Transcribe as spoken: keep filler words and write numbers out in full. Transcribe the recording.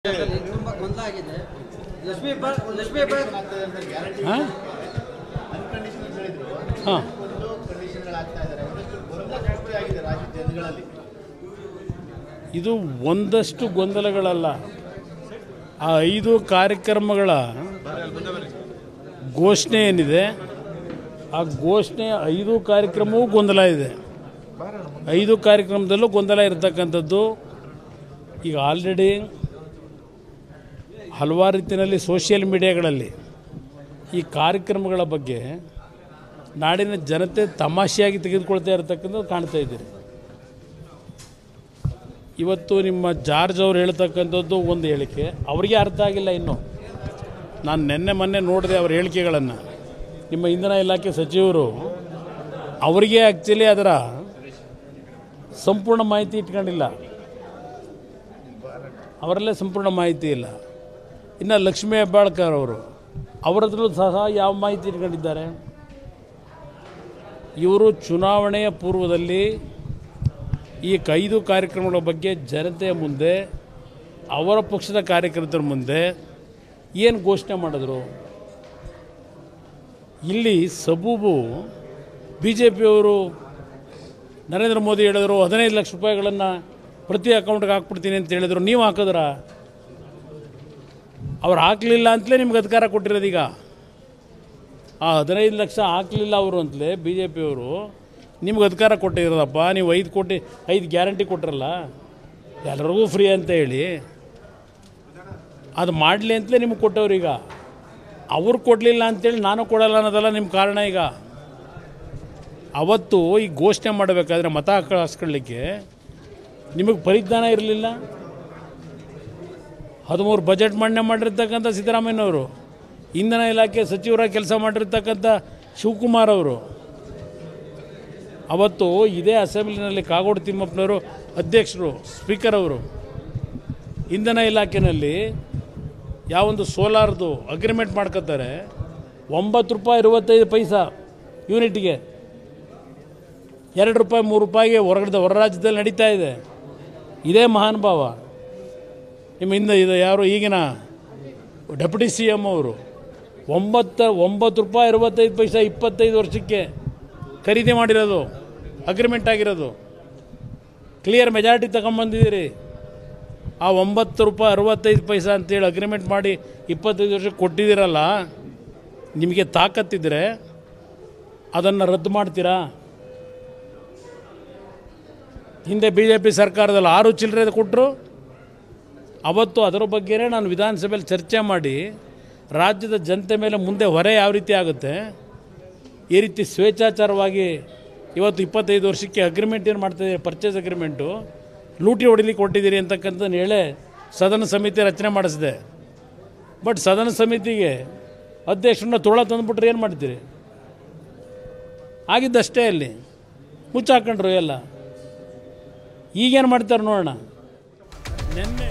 ತುಂಬಾ ಗೊಂದಲ ಆಗಿದೆ. ಲಕ್ಷ್ಮೀ ಲಕ್ಷ್ಮೀ ಗ್ಯಾರಂಟಿ ಅನ್ಕಂಡೀಷನಲ್ ಹೇಳಿದ್ರು ಒಂದು ಕಂಡೀಷನ್ಗಳು ಆಗ್ತಾ ಇದ್ದಾರೆ. ಒಂದಷ್ಟು ಗೊಂದಲ ಸೃಷ್ಟಿ ಆಗಿದೆ ರಾಜ್ಯದ ಜನಗಳಲ್ಲಿ. ಇದು ಒಂದಷ್ಟು ಗೊಂದಲಗಳಲ್ಲ. ಆ ಐದು ಕಾರ್ಯಕ್ರಮಗಳ ಘೋಷಣೆ ಏನಿದೆ, ಆ ಘೋಷಣೆ ಐದು ಕಾರ್ಯಕ್ರಮವೂ ಗೊಂದಲ ಇದೆ. ಐದು ಕಾರ್ಯಕ್ರಮದಲ್ಲೂ ಗೊಂದಲ ಇರತಕ್ಕಂಥದ್ದು. ಈಗ ಆಲ್ರೆಡಿ ಹಲವಾರು ರೀತಿಯಲ್ಲಿ ಸೋಷಿಯಲ್ ಮೀಡಿಯಾಗಳಲ್ಲಿ ಈ ಕಾರ್ಯಕ್ರಮಗಳ ಬಗ್ಗೆ ನಾಡಿನ ಜನತೆ ತಮಾಷೆಯಾಗಿ ತೆಗೆದುಕೊಳ್ತಾ ಇರತಕ್ಕಂಥದ್ದು ಕಾಣ್ತಾ ಇದ್ದೀರಿ. ಇವತ್ತು ನಿಮ್ಮ ಜಾರ್ಜ್ ಅವರು ಹೇಳ್ತಕ್ಕಂಥದ್ದು ಒಂದು ಹೇಳಿಕೆ, ಅವರಿಗೆ ಅರ್ಥ ಆಗಿಲ್ಲ. ಇನ್ನು ನಾನು ನಿನ್ನೆ ಮೊನ್ನೆ ನೋಡಿದೆ ಅವರ ಹೇಳಿಕೆಗಳನ್ನು. ನಿಮ್ಮ ಇಂಧನ ಇಲಾಖೆ ಸಚಿವರು ಅವರಿಗೆ ಆ್ಯಕ್ಚುಲಿ ಅದರ ಸಂಪೂರ್ಣ ಮಾಹಿತಿ ಇಟ್ಕೊಂಡಿಲ್ಲ, ಅವರಲ್ಲೇ ಸಂಪೂರ್ಣ ಮಾಹಿತಿ ಇಲ್ಲ. ಇನ್ನು ಲಕ್ಷ್ಮೀ ಹೆಬ್ಬಾಳ್ಕರ್ ಅವರು ಅವರದ್ರಲ್ಲೂ ಸಹ ಯಾವ ಮಾಹಿತಿ ಇಟ್ಕೊಂಡಿದ್ದಾರೆ? ಇವರು ಚುನಾವಣೆಯ ಪೂರ್ವದಲ್ಲಿ ಈ ಐದು ಕಾರ್ಯಕ್ರಮಗಳ ಬಗ್ಗೆ ಜನತೆಯ ಮುಂದೆ, ಅವರ ಪಕ್ಷದ ಕಾರ್ಯಕರ್ತರ ಮುಂದೆ ಏನು ಘೋಷಣೆ ಮಾಡಿದ್ರು? ಇಲ್ಲಿ ಸಬೂಬು ಬಿ ಜೆ ಪಿಯವರು ನರೇಂದ್ರ ಮೋದಿ ಹೇಳಿದ್ರು ಹದಿನೈದು ಲಕ್ಷ ರೂಪಾಯಿಗಳನ್ನು ಪ್ರತಿ ಅಕೌಂಟ್ಗೆ ಹಾಕ್ಬಿಡ್ತೀನಿ ಅಂತ ಹೇಳಿದ್ರು. ನೀವು ಹಾಕಿದ್ರ? ಅವ್ರು ಹಾಕಲಿಲ್ಲ ಅಂತಲೇ ನಿಮ್ಗೆ ಅಧಿಕಾರ ಕೊಟ್ಟಿರೋದೀಗ. ಆ ಹದಿನೈದು ಲಕ್ಷ ಹಾಕಲಿಲ್ಲ ಅವರು ಅಂತಲೇ ಬಿ ಜೆ ಪಿಯವರು ನಿಮ್ಗೆ ಅಧಿಕಾರ ಕೊಟ್ಟಿರೋದಪ್ಪ. ನೀವು ಐದು ಕೋಟಿ ಐದು ಗ್ಯಾರಂಟಿ ಕೊಟ್ಟಿರಲ್ಲ ಎಲ್ಲರಿಗೂ ಫ್ರೀ ಅಂತ ಹೇಳಿ, ಅದು ಮಾಡಲಿ ಅಂತಲೇ ನಿಮ್ಗೆ ಕೊಟ್ಟವ್ರೀಗ. ಅವ್ರು ಕೊಡಲಿಲ್ಲ ಅಂತೇಳಿ ನಾನು ಕೊಡಲ್ಲ ಅನ್ನೋದಲ್ಲ ನಿಮ್ಮ ಕಾರಣ. ಈಗ ಅವತ್ತು ಈ ಘೋಷಣೆ ಮಾಡಬೇಕಾದ್ರೆ ಮತ ಹಾಕಿಸ್ಕೊಳ್ಳಿಕ್ಕೆ ನಿಮಗೆ ಪರಿಜ್ಞಾನ ಇರಲಿಲ್ಲ. ಹದಿಮೂರು ಬಜೆಟ್ ಮಂಡನೆ ಮಾಡಿರ್ತಕ್ಕಂಥ ಸಿದ್ದರಾಮಯ್ಯನವರು, ಇಂಧನ ಇಲಾಖೆ ಸಚಿವರಾಗಿ ಕೆಲಸ ಮಾಡಿರ್ತಕ್ಕಂಥ ಶಿವಕುಮಾರ್ ಅವರು, ಅವತ್ತು ಇದೇ ಅಸೆಂಬ್ಲಿನಲ್ಲಿ ಕಾಗೋಡು ತಿಮ್ಮಪ್ಪನವರು ಅಧ್ಯಕ್ಷರು, ಸ್ಪೀಕರ್ ಅವರು, ಇಂಧನ ಇಲಾಖೆಯಲ್ಲಿ ಯಾವೊಂದು ಸೋಲಾರ್ದು ಅಗ್ರಿಮೆಂಟ್ ಮಾಡ್ಕೊತಾರೆ, ಒಂಬತ್ತು ರೂಪಾಯಿ ಅರವತ್ತೈದು ಪೈಸಾ ಯೂನಿಟ್ಗೆ, ಎರಡು ರೂಪಾಯಿ ಮೂರು ರೂಪಾಯಿಗೆ ಹೊರಗಡೆ ಹೊರ ರಾಜ್ಯದಲ್ಲಿ ನಡೀತಾ ಇದೆ. ಇದೇ ಮಹಾನುಭಾವ ನಿಮ್ಮ ಹಿಂದೆ ಇದು ಯಾರು ಈಗಿನ ಡೆಪ್ಯೂಟಿ ಸಿ ಎಮ್ ಅವರು ಒಂಬತ್ತು ಒಂಬತ್ತು ರೂಪಾಯಿ ಅರವತ್ತೈದು ಪೈಸಾ ಇಪ್ಪತ್ತೈದು ವರ್ಷಕ್ಕೆ ಖರೀದಿ ಮಾಡಿರೋದು, ಅಗ್ರಿಮೆಂಟ್ ಆಗಿರೋದು. ಕ್ಲಿಯರ್ ಮೆಜಾರಿಟಿ ತಗೊಂಬಂದಿದ್ದೀರಿ. ಆ ಒಂಬತ್ತು ರೂಪಾಯಿ ಅರವತ್ತೈದು ಪೈಸಾ ಅಂತೇಳಿ ಅಗ್ರಿಮೆಂಟ್ ಮಾಡಿ ಇಪ್ಪತ್ತೈದು ವರ್ಷಕ್ಕೆ ಕೊಟ್ಟಿದ್ದೀರಲ್ಲ, ನಿಮಗೆ ತಾಕತ್ತಿದ್ರೆ ಅದನ್ನು ರದ್ದು ಮಾಡ್ತೀರಾ? ಹಿಂದೆ ಬಿ ಜೆ ಪಿ ಸರ್ಕಾರದಲ್ಲಿ ಆರು ಚಿಲ್ಲರೆ ಕೊಟ್ಟರು. ಅವತ್ತು ಅದರ ಬಗ್ಗೆನೇ ನಾನು ವಿಧಾನಸಭೆಯಲ್ಲಿ ಚರ್ಚೆ ಮಾಡಿ ರಾಜ್ಯದ ಜನತೆ ಮೇಲೆ ಮುಂದೆ ಹೊರೆ ಯಾವ ರೀತಿ ಆಗುತ್ತೆ, ಈ ರೀತಿ ಸ್ವೇಚ್ಛಾಚಾರವಾಗಿ ಇವತ್ತು ಇಪ್ಪತ್ತೈದು ವರ್ಷಕ್ಕೆ ಅಗ್ರಿಮೆಂಟ್ ಏನು ಮಾಡ್ತಾಯಿದ್ದೀರಿ, ಪರ್ಚೇಸ್ ಅಗ್ರಿಮೆಂಟು ಲೂಟಿ ಹೊಡಿಲಿಕ್ಕೆ ಕೊಟ್ಟಿದ್ದೀರಿ ಅಂತಕ್ಕಂಥದ್ದು ಹೇಳೇ ಸದನ ಸಮಿತಿ ರಚನೆ ಮಾಡಿಸಿದೆ. ಬಟ್ ಸದನ ಸಮಿತಿಗೆ ಅಧ್ಯಕ್ಷರನ್ನ ತೋಳ ತಂದುಬಿಟ್ರೆ ಏನು ಮಾಡ್ತೀರಿ? ಆಗಿದ್ದಷ್ಟೇ, ಅಲ್ಲಿ ಮುಚ್ಚಾಕೊಂಡ್ರು ಎಲ್ಲ. ಈಗೇನು ಮಾಡ್ತಾರೆ ನೋಡೋಣ. ನಿನ್ನೆ